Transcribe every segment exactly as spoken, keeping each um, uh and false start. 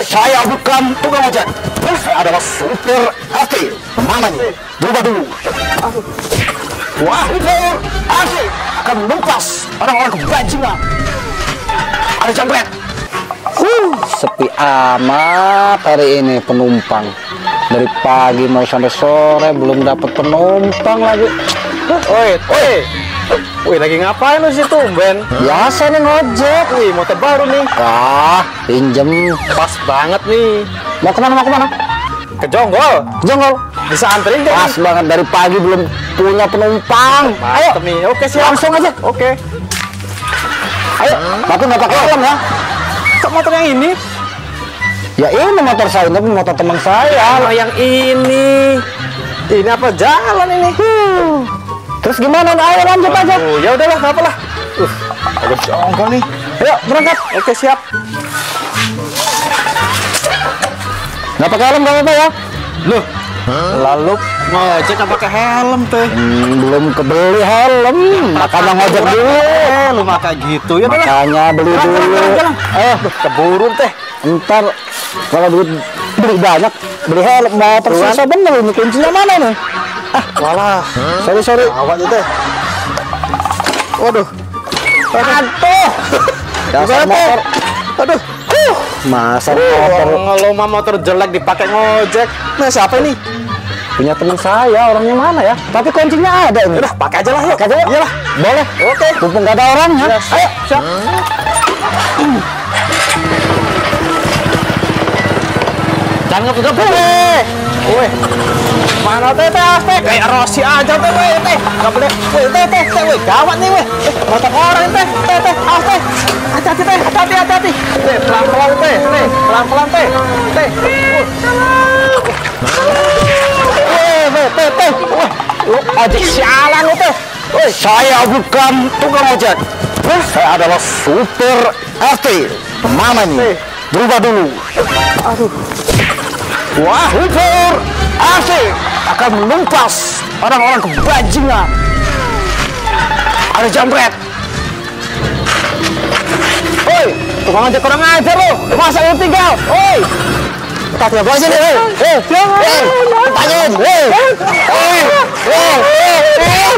Saya bukan tukang ojek. Saya adalah supir R T. Mana nih? Berubah dulu. Wah, supir R T akan menumpas orang-orang kebajingan. Ada jambret. Uh, sepi amat hari ini penumpang. Dari pagi mau sampai sore belum dapat penumpang lagi. Oi, oi. Wih, lagi ngapain lu situ, Ben? Biasa nih ngojek. Wih, motor baru nih. Wah, pinjem. Pas banget nih. Mau kemana, mau kemana? Ke Jonggol. Jonggol. Bisa anterin gak? Pas banget dari pagi belum punya penumpang. Ayo, Mantep nih. Oke, siap. langsung aja. Oke. Ayo, tapi nggak pakai helm ya. Kok motor yang ini? Ya ini motor saya, tapi motor teman saya. Kalau yang ini. Ini apa jalan ini? Hmm. Terus gimana? Ayo lanjut aja. Oh, ya udahlah, nggak apa-lah. Uh, ada Jonggol nih. Ayo berangkat. Oke, siap. Nggak pakai helm nggak apa-apa ya. Loh, lalu ngojek nggak pakai helm teh. Hmm, belum kebeli helm, makanya ngojek dulu. Eh, lu maka gitu ya udah. Makanya beli Jalan, dulu. jalan, jalan. Eh, Keburu teh. ntar kalau duit beli banyak, beli helm motor susah bener ini, kuncinya mana nih? Ah, walah. Sorry sorry. Awak itu. Waduh. Aduh. Dasar motor. Aduh. Uh, masa motor Kalau mah motor jelek dipakai ngojek. Nah, siapa ini? punya teman saya, orangnya mana ya? Tapi kuncinya ada ini. Udah, pakai aja lah yuk. Pakai aja yuk. Iyalah. Boleh. Oke. Mumpung gak ada orangnya. Ya, Ayo. siap. Jangan ngebut-ngebut. Weh. Mana teh teh teh kayak Rossi aja teh weh teh. Enggak boleh. Weh teh teh teh weh gawat nih weh. Eh, motor orang teh. Teh teh. Awas teh. Hati-hati teh. Hati-hati hati-hati. Teh pelan-pelan teh. Teh pelan-pelan teh. Teh. Weh weh teh teh. Weh. Lu ojek sialan lu teh. Woi, saya bukan tukang ojek. Saya adalah supir R T. Mana nih? Berubah dulu. Aduh. Wah, supir R T akan menumpas orang-orang kebajingan. Ada jambret. Woi, tukang ojek kurang ajar lu. Masa lu tinggal? Woi. Tak tiap aja nih, woi. Eh, eh, tanyain, woi. Eh, eh, eh.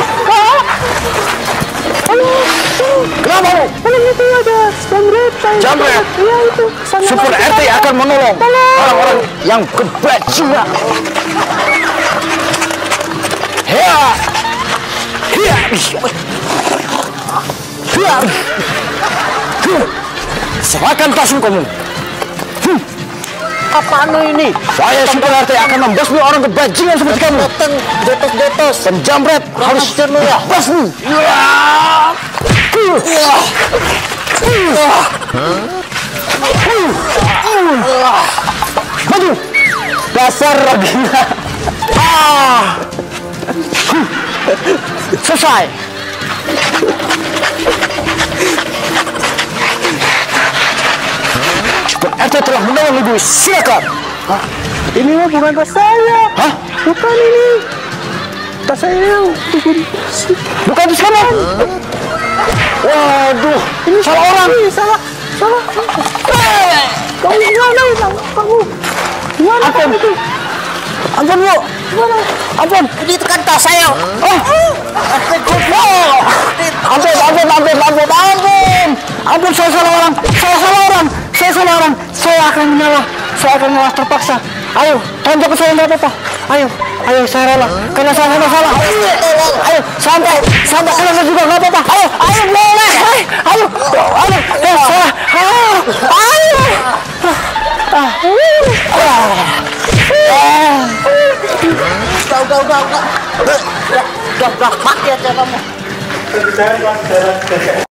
Kenapa lu? Paling itu ada jambret. Jambret. Iya itu. Supir R T akan menolong orang-orang yang kebajingan. Ya, ya, ya. Serahkan tasmu kamu. Apaan ini? Saya supir R T akan membasmi orang kebajingan seperti kamu. Jotos-jotos. Penjambret harus lu ya. basmi. Maju. Dasar Rabina. Ah. Selesai. Supir R T telah menolong ibu. Silakan. Hah? Ini mah bukan tas saya. Hah? Bukan ini. Tas saya. Bukan di sana. Waduh, ini salah orang. Ini salah. Salah. Eh, kamu gimana? Kamu gimana? Ampun. Itu? Ampun, Bu. Gimana? Ampun. Ini itu kan tas saya. Oh. Oh. Ampun, ampun, ampun, ampun, ampun. Ampun, saya salah orang. Saya salah orang. Saya salah orang. Saya akan mengalah. Saya akan mengalah terpaksa. Ayo, tonjok ke saya nggak apa-apa. Ayo, ayo saya rela. Karena saya salah salah. Ayo, santai, santai. Saya juga nggak apa-apa. Ayo, ayo boleh. Ayo, ayo, ayo, salah. Ayo, ayo. Ah, ah. Udah, udah, udah, udah. Udah, udah, udah, mati aja kamu.